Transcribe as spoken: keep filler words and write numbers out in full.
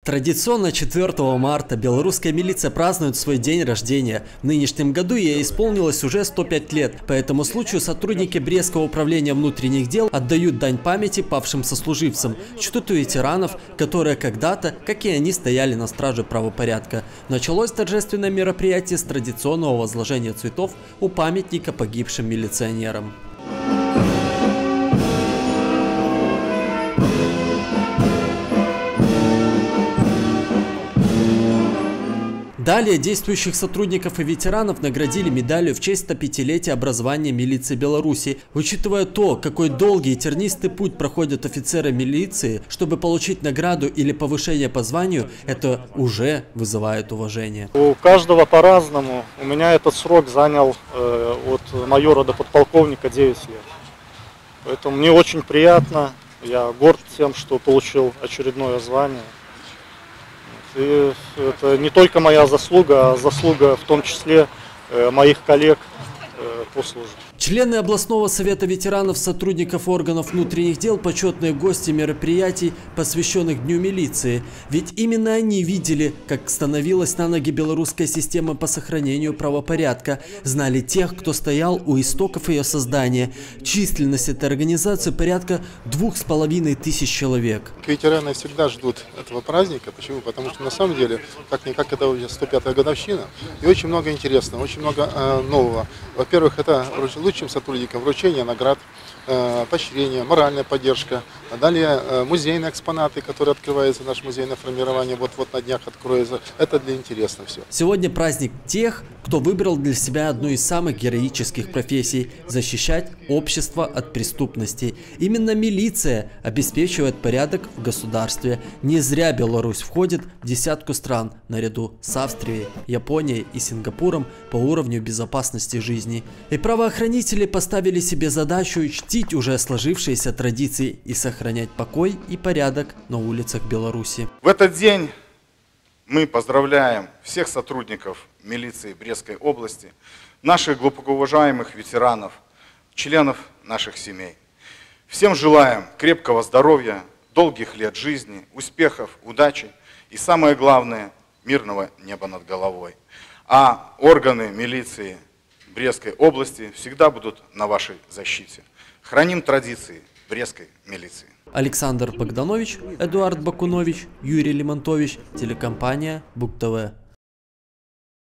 Традиционно четвёртого марта белорусская милиция празднует свой день рождения. В нынешнем году ей исполнилось уже сто пять лет. По этому случаю сотрудники Брестского управления внутренних дел отдают дань памяти павшим сослуживцам, чтут ветеранов, которые когда-то, как и они, стояли на страже правопорядка. Началось торжественное мероприятие с традиционного возложения цветов у памятника погибшим милиционерам. Далее действующих сотрудников и ветеранов наградили медалью в честь стопятилетия образования милиции Беларуси. Учитывая то, какой долгий и тернистый путь проходят офицеры милиции, чтобы получить награду или повышение по званию, это уже вызывает уважение. У каждого по-разному. У меня этот срок занял э, от майора до подполковника девять лет. Поэтому мне очень приятно. Я горд тем, что получил очередное звание. И это не только моя заслуга, а заслуга в том числе моих коллег по службе. Члены областного совета ветеранов, сотрудников органов внутренних дел, почетные гости мероприятий, посвященных Дню милиции. Ведь именно они видели, как становилась на ноги белорусская система по сохранению правопорядка, знали тех, кто стоял у истоков ее создания. Численность этой организации порядка двух с половиной тысяч человек. Ветераны всегда ждут этого праздника. Почему? Потому что на самом деле, как-никак, это уже сто пятая годовщина, и очень много интересного, очень много э, нового. Во-первых, это лучшим сотрудникам вручение наград, э, поощрение, моральная поддержка. А далее э, музейные экспонаты, которые открывается, наш музейное формирование вот-вот на днях откроется. Это для интересно все. Сегодня праздник тех, кто выбрал для себя одну из самых героических профессий – защищать общество от преступности. Именно милиция обеспечивает порядок в государстве. Не зря Беларусь входит в десятку стран наряду с Австрией, Японией и Сингапуром по уровню безопасности жизни. И правоохранители поставили себе задачу чтить уже сложившиеся традиции и сохранять покой и порядок на улицах Беларуси. В этот день мы поздравляем всех сотрудников милиции Брестской области, наших глубоко уважаемых ветеранов, членов наших семей. Всем желаем крепкого здоровья, долгих лет жизни, успехов, удачи и, самое главное, мирного неба над головой. А органы милиции Брестской области всегда будут на вашей защите. Храним традиции Брестской милиции. Александр Богданович, Эдуард Бакунович, Юрий Лимонтович, телекомпания Бук ТВ.